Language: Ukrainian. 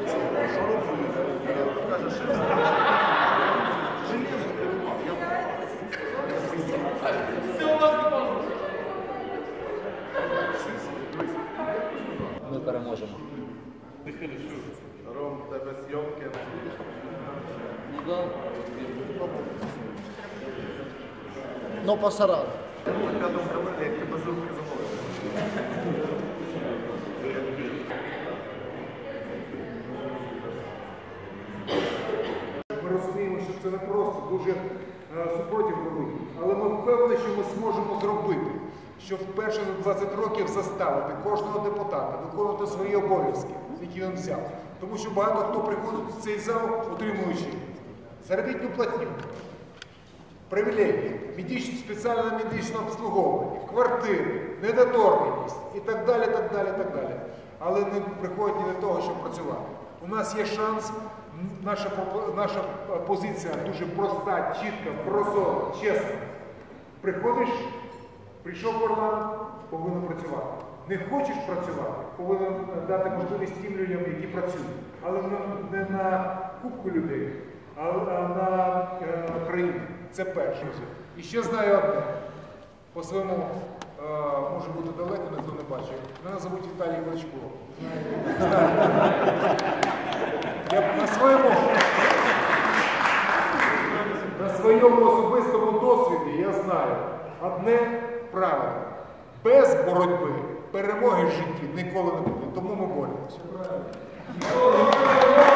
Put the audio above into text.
Що робити? Каже, що ми переможемо. Ром, в тебе зйомки. Но пасаран. Така думка мене, як тебе зубки замовили. Ми розуміємо, що це не просто, дуже супротив великий, але ми впевнені, що ми зможемо зробити, що вперше за 20 років заставити кожного депутата виконувати свої обов'язки, які він взяв. Тому що багато хто приходить в цей зал, отримуючи заробітну платню, привілеї, спеціальне медичне обслуговування, квартири, недоторканність і так далі, так далі, так далі. Але не приходять ні до того, щоб працювати. У нас є шанс, наша позиція дуже проста, чітка, прозора, чесна. Приходиш, прийшов парламент, повинен працювати. Не хочеш працювати, повинен дати можливість тим людям, які працюють. Але не на кубку людей, а на країну. Це перше. І ще знаю одне. По своєму, може бути далеко, ніхто не бачив. Мене звуть Віталій Кличко. Я на своєму особистому досвіді я знаю одне правило. Без боротьби перемоги в житті ніколи не буде. Тому ми боремося.